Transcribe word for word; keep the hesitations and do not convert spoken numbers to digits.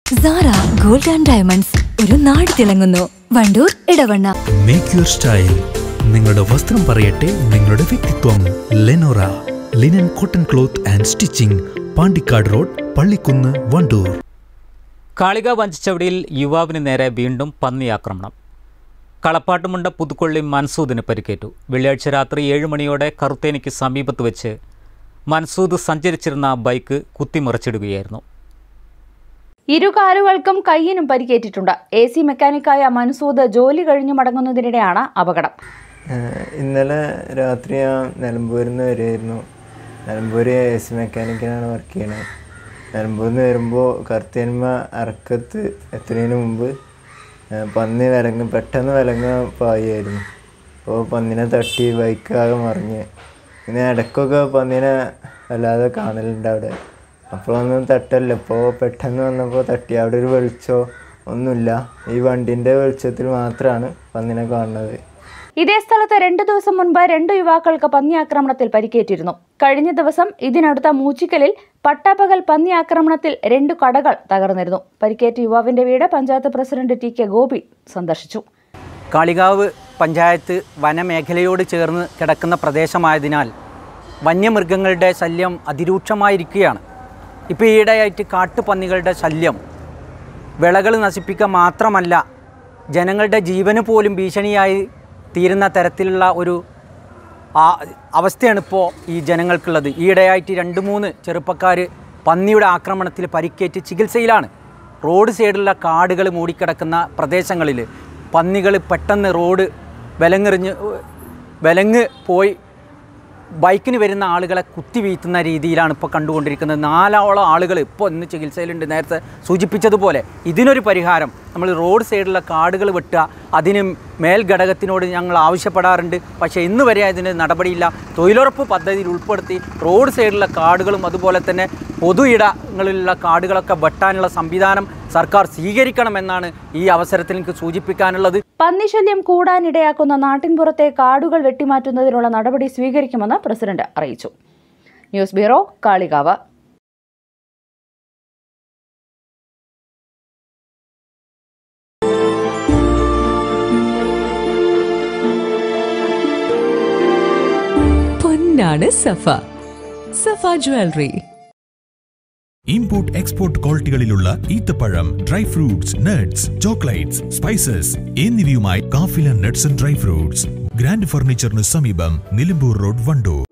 Zara Gold and Diamonds ഒരു നാട് തിളങ്ങുന്നു Wandoor Edavanna. Make your style. നിങ്ങളുടെ വസ്ത്രം പറയട്ടെ നിങ്ങളുടെ വ്യക്തിത്വം. Lenora linen cotton cloth and stitching, Pandikkad road, Pallikkunnu, Wandoor. കാളിക വഞ്ചിച്ചവടിയിൽ യുവാവിന് നേരെ വീണ്ടും പന്നി ആക്രമണം. കളപ്പാട്ടുമുണ്ട പുതുക്കൊള്ളി മൻസൂദിന് പരിക്കേറ്റു. വെള്ളിയാഴ്ച രാത്രി ഏഴ് മണിയോടെ കറുത്തേനിക്ക് സമീപത്ത് വെച്ച് മൻസൂദ് സഞ്ചരിച്ചിരുന്ന ബൈക്ക് കുത്തിമറിച്ചിടുകയായിരുന്നു. ഇരു കാലുകൾക്കും കയ്യിനും പരിക്കേറ്റിട്ടുണ്ട്. എ സി മെക്കാനിക്കായ മൻസൂദ് ജോലി കഴിഞ്ഞു മടങ്ങുന്നതിനിടെയാണ് അപകടം. ഇന്നലെ രാത്രി ഞാൻ നിലമ്പൂരിൽ നിന്ന് വരുമായിരുന്നു. നിലമ്പൂർ എ സി മെക്കാനിക്കിനാണ് വർക്ക് ചെയ്യണത്. നിലമ്പൂരിൽ നിന്ന് വരുമ്പോൾ കറുത്തേന്മ അറക്കത്ത് എത്തുന്നതിന് മുമ്പ് പന്നി വിലങ്ങ് പെട്ടെന്ന് വിലങ്ങ് പായായിരുന്നു. അപ്പോൾ പന്നിനെ തട്ടി ബൈക്കാകെ മറിഞ്ഞ്. പിന്നെ ഇടയ്ക്കൊക്കെ പന്നിനെ വല്ലാതെ കാണലുണ്ട് അവിടെ. അപ്പോഴൊന്നും തട്ടല്ല. ഇപ്പോൾ പെട്ടെന്ന് വന്നപ്പോൾ തട്ടി. അവിടെ ഒരു വെളിച്ചോ ഒന്നുമില്ല. ഈ വണ്ടിൻ്റെ വെളിച്ചത്തിൽ മാത്രമാണ് പന്നിനെ കാണുന്നത്. ഇതേ സ്ഥലത്ത് രണ്ടു ദിവസം മുൻപ് രണ്ട് യുവാക്കൾക്ക് പന്നി ആക്രമണത്തിൽ പരിക്കേറ്റിരുന്നു. കഴിഞ്ഞ ദിവസം ഇതിനടുത്ത മൂച്ചിക്കലിൽ പട്ടാപ്പകൽ പന്നി ആക്രമണത്തിൽ രണ്ട് കടകൾ തകർന്നിരുന്നു. പരിക്കേറ്റ യുവാവിന്റെ വീട് panchayat president T K Gopi സന്ദർശിച്ചു. കാളികാവ് പഞ്ചായത്ത് വനമേഖലയോട് ചേർന്ന് കിടക്കുന്ന പ്രദേശമായതിനാൽ വന്യമൃഗങ്ങളുടെ ശല്യം അതിരൂക്ഷമായിരിക്കുകയാണ്. ഇപ്പോൾ ഈയിടെയായിട്ട് കാട്ടുപന്നികളുടെ ശല്യം വിളകൾ നശിപ്പിക്കുക മാത്രമല്ല, ജനങ്ങളുടെ ജീവന് പോലും ഭീഷണിയായി തീരുന്ന തരത്തിലുള്ള ഒരു അവസ്ഥയാണ് ഇപ്പോൾ ഈ ജനങ്ങൾക്കുള്ളത്. ഈയിടെയായിട്ട് രണ്ട് മൂന്ന് ചെറുപ്പക്കാർ പന്നിയുടെ ആക്രമണത്തിൽ പരിക്കേറ്റ് ചികിത്സയിലാണ്. റോഡ് സൈഡിലുള്ള കാടുകൾ മൂടിക്കിടക്കുന്ന പ്രദേശങ്ങളിൽ പന്നികൾ പെട്ടെന്ന് റോഡ് വിലങ്ങെറിഞ്ഞ് വിലങ്ങ് പോയി ബൈക്കിന് വരുന്ന ആളുകളെ കുത്തിവീഴ്ത്തുന്ന രീതിയിലാണ് ഇപ്പോൾ കണ്ടുകൊണ്ടിരിക്കുന്നത്. നാലോളം ആളുകൾ ഇപ്പോൾ ഇന്ന് ചികിത്സയിലുണ്ട്. നേരത്തെ സൂചിപ്പിച്ചതുപോലെ ഇതിനൊരു പരിഹാരം നമ്മൾ റോഡ് സൈഡിലുള്ള കാടുകൾ വെട്ടുക, അതിന് മേൽഘടകത്തിനോട് ഞങ്ങൾ ആവശ്യപ്പെടാറുണ്ട്. പക്ഷേ ഇന്ന് വരെ അതിന് നടപടിയില്ല. തൊഴിലുറപ്പ് പദ്ധതിയിൽ ഉൾപ്പെടുത്തി റോഡ് സൈഡിലുള്ള കാടുകളും അതുപോലെ തന്നെ പൊതു ഇടങ്ങളിലുള്ള കാടുകളൊക്കെ വെട്ടാനുള്ള സംവിധാനം സർക്കാർ സ്വീകരിക്കണമെന്നാണ് ഈ അവസരത്തിൽ എനിക്ക് സൂചിപ്പിക്കാനുള്ളത്. പന്നിശല്യം കൂടാനിടയാക്കുന്ന നാട്ടിൻപുറത്തെ കാടുകൾ വെട്ടിമാറ്റുന്നതിനുള്ള നടപടി സ്വീകരിക്കുമെന്ന് പ്രസിഡന്റ് അറിയിച്ചു. News bureau, Kalikavu. പൊന്നാണ് Safa. Safa jewellery. Import export ക്വാളിറ്റികളിലുള്ള ഈത്തപ്പഴം, dry fruits, nuts, chocolates, spices എന്നിവയുമായി Kafila nuts and dry fruits. Grand ഫർണിച്ചറിന് സമീപം, നിലമ്പൂർ റോഡ്, വണ്ടൂർ.